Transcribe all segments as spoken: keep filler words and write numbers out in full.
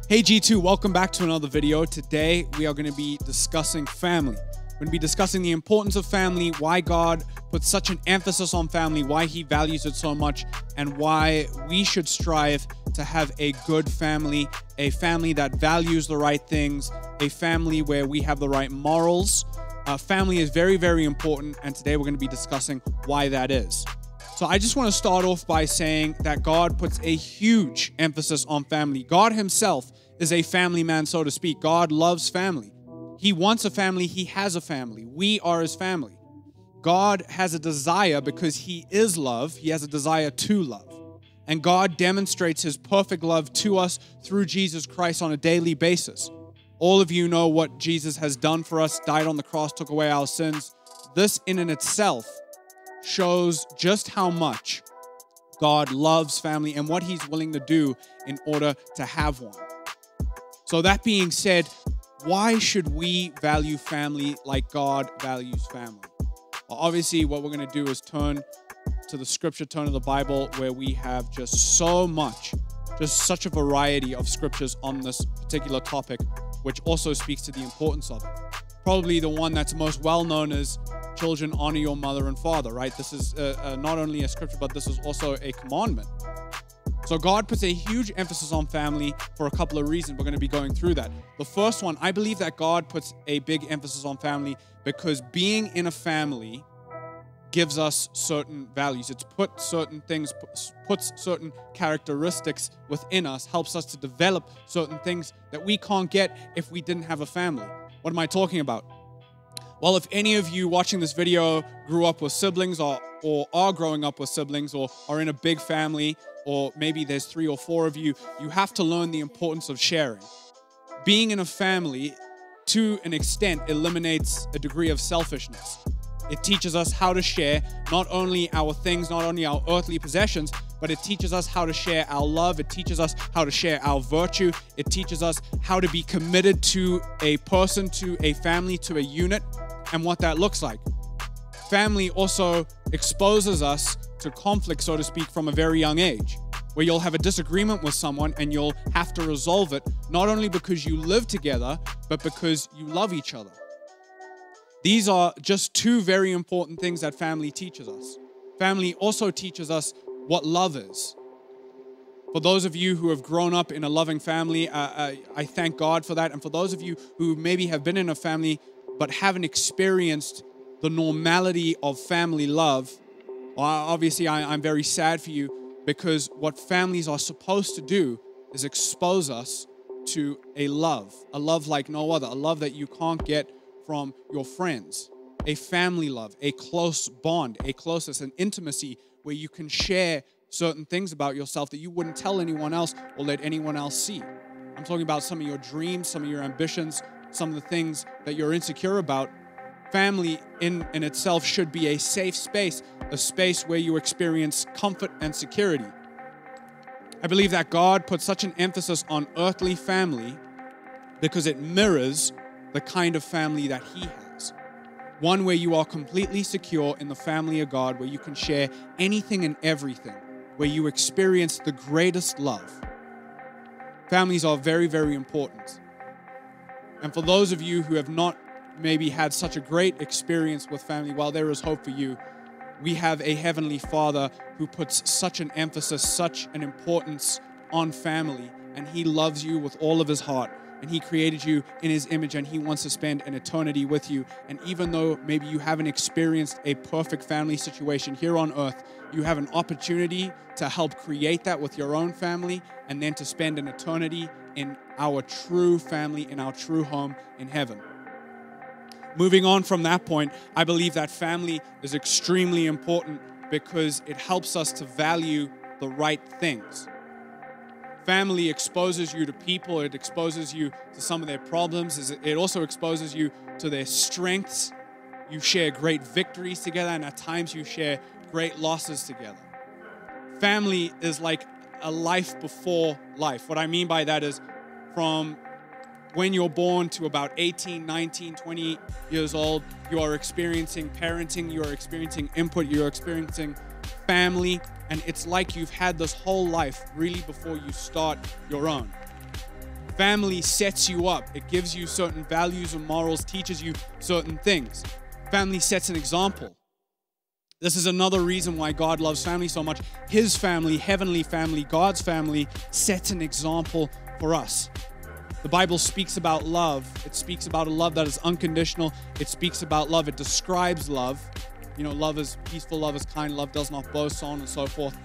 Hey G two, welcome back to another video. Today we are going to be discussing family. We're going to be discussing the importance of family, why God puts such an emphasis on family, why he values it so much, and why we should strive to have a good family, a family that values the right things, a family where we have the right morals. Uh, family is very, very important, and today we're going to be discussing why that is. So I just want to start off by saying that God puts a huge emphasis on family. God himself is a family man, so to speak. God loves family. He wants a family. He has a family. We are his family. God has a desire because he is love. He has a desire to love. And God demonstrates his perfect love to us through Jesus Christ on a daily basis. All of you know what Jesus has done for us, died on the cross, took away our sins. This in and itself shows just how much God loves family and what he's willing to do in order to have one. So that being said, why should we value family like God values family? Well, obviously, what we're going to do is turn to the scripture, turn to the Bible, where we have just so much, just such a variety of scriptures on this particular topic, which also speaks to the importance of it. Probably the one that's most well known is children, honor your mother and father, right? This is uh, uh, not only a scripture, but this is also a commandment. So God puts a huge emphasis on family for a couple of reasons. We're going to be going through that. The first one, I believe that God puts a big emphasis on family because being in a family gives us certain values. It's put certain things, puts certain characteristics within us, helps us to develop certain things that we can't get if we didn't have a family. What am I talking about? Well, if any of you watching this video grew up with siblings or, or are growing up with siblings or are in a big family, or maybe there's three or four of you, you have to learn the importance of sharing. Being in a family, to an extent, eliminates a degree of selfishness. It teaches us how to share not only our things, not only our earthly possessions, but it teaches us how to share our love. It teaches us how to share our virtue. It teaches us how to be committed to a person, to a family, to a unit, and what that looks like. Family also exposes us to conflict, so to speak, from a very young age, where you'll have a disagreement with someone and you'll have to resolve it, not only because you live together, but because you love each other. These are just two very important things that family teaches us. Family also teaches us what love is. For those of you who have grown up in a loving family, uh, uh, I thank God for that. And for those of you who maybe have been in a family but haven't experienced the normality of family love, well, obviously I, I'm very sad for you, because what families are supposed to do is expose us to a love, a love like no other, a love that you can't get from your friends, a family love, a close bond, a closeness, an intimacy where you can share certain things about yourself that you wouldn't tell anyone else or let anyone else see. I'm talking about some of your dreams, some of your ambitions, some of the things that you're insecure about. Family in, in itself should be a safe space, a space where you experience comfort and security. I believe that God puts such an emphasis on earthly family because it mirrors the kind of family that he has. One where you are completely secure in the family of God, where you can share anything and everything, where you experience the greatest love. Families are very, very important. And for those of you who have not maybe had such a great experience with family, well, there is hope for you. We have a Heavenly Father who puts such an emphasis, such an importance on family, and he loves you with all of his heart. And he created you in his image, and he wants to spend an eternity with you. And even though maybe you haven't experienced a perfect family situation here on earth, you have an opportunity to help create that with your own family, and then to spend an eternity in our true family, in our true home in heaven. Moving on from that point, I believe that family is extremely important because it helps us to value the right things. Family exposes you to people. It exposes you to some of their problems. It also exposes you to their strengths. You share great victories together, and at times you share great losses together. Family is like a life before life. What I mean by that is from when you're born to about eighteen, nineteen, twenty years old, you are experiencing parenting, you are experiencing input, you're experiencing family, and it's like you've had this whole life really before you start your own. Family sets you up. It gives you certain values and morals, teaches you certain things. Family sets an example. This is another reason why God loves family so much. His family, heavenly family, God's family, sets an example for us. The Bible speaks about love. It speaks about a love that is unconditional. It speaks about love. It describes love. You know, love is peaceful, love is kind, love does not boast, so on and so forth.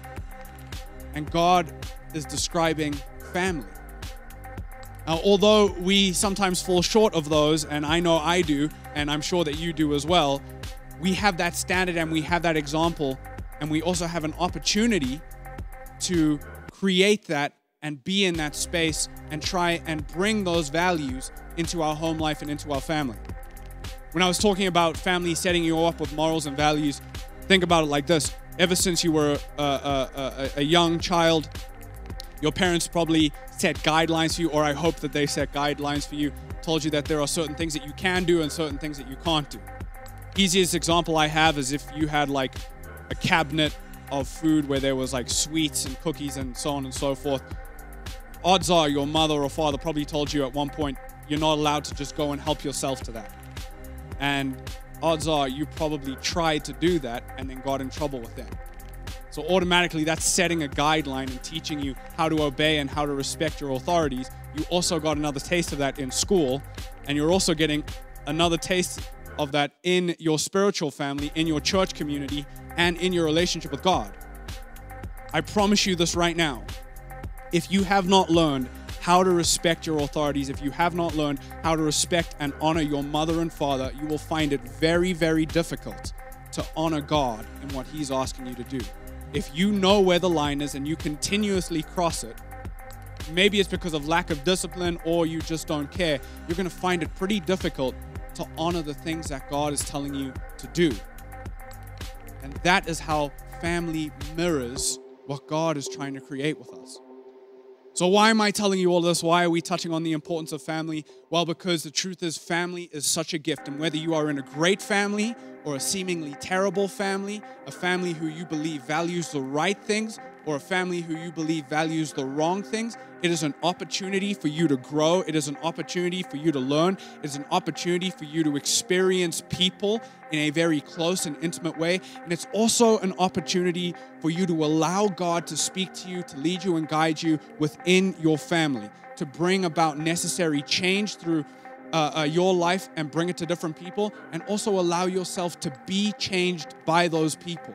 And God is describing family. Now, although we sometimes fall short of those, and I know I do, and I'm sure that you do as well, we have that standard and we have that example, and we also have an opportunity to create that and be in that space and try and bring those values into our home life and into our family. When I was talking about family setting you up with morals and values, think about it like this. Ever since you were a, a, a, a young child, your parents probably set guidelines for you, or I hope that they set guidelines for you, told you that there are certain things that you can do and certain things that you can't do. Easiest example I have is if you had like a cabinet of food where there was like sweets and cookies and so on and so forth. Odds are your mother or father probably told you at one point, you're not allowed to just go and help yourself to that. And odds are you probably tried to do that and then got in trouble with that. So automatically that's setting a guideline and teaching you how to obey and how to respect your authorities. You also got another taste of that in school, and you're also getting another taste of that in your spiritual family, in your church community, and in your relationship with God. I promise you this right now. If you have not learned how to respect your authorities, if you have not learned how to respect and honor your mother and father, you will find it very, very difficult to honor God in what He's asking you to do. If you know where the line is and you continuously cross it, maybe it's because of lack of discipline or you just don't care, you're going to find it pretty difficult to honor the things that God is telling you to do. And that is how family mirrors what God is trying to create with us. So why am I telling you all this? Why are we touching on the importance of family? Well, because the truth is family is such a gift. And whether you are in a great family or a seemingly terrible family, a family who you believe values the right things, or a family who you believe values the wrong things, it is an opportunity for you to grow. It is an opportunity for you to learn. It is an opportunity for you to experience people in a very close and intimate way. And it's also an opportunity for you to allow God to speak to you, to lead you and guide you within your family, to bring about necessary change through uh, uh, your life and bring it to different people, and also allow yourself to be changed by those people.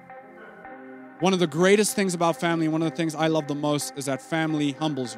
One of the greatest things about family, one of the things I love the most, is that family humbles you.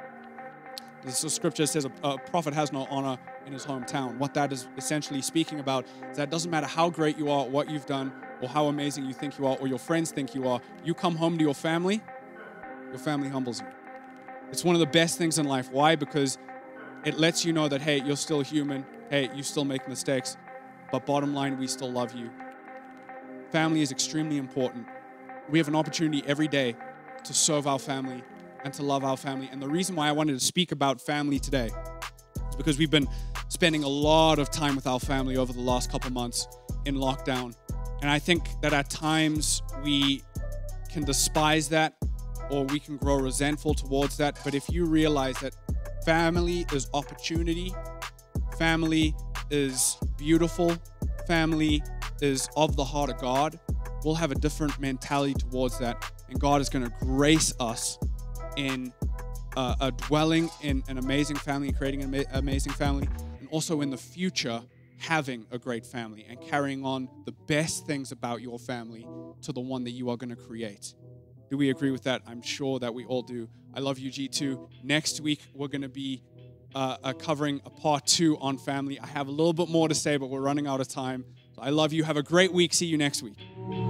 The scripture says a, a prophet has no honor in his hometown. What that is essentially speaking about is that it doesn't matter how great you are, what you've done, or how amazing you think you are, or your friends think you are. You come home to your family, your family humbles you. It's one of the best things in life. Why? Because it lets you know that, hey, you're still human. Hey, you still make mistakes. But bottom line, we still love you. Family is extremely important. We have an opportunity every day to serve our family and to love our family. And the reason why I wanted to speak about family today is because we've been spending a lot of time with our family over the last couple months in lockdown. And I think that at times we can despise that, or we can grow resentful towards that. But if you realize that family is opportunity, family is beautiful, family is of the heart of God, we'll have a different mentality towards that. And God is going to grace us in uh, a dwelling in an amazing family, creating an ama- amazing family, and also in the future, having a great family and carrying on the best things about your family to the one that you are going to create. Do we agree with that? I'm sure that we all do. I love you, G two. Next week, we're going to be uh, uh, covering a part two on family. I have a little bit more to say, but we're running out of time. So I love you. Have a great week. See you next week.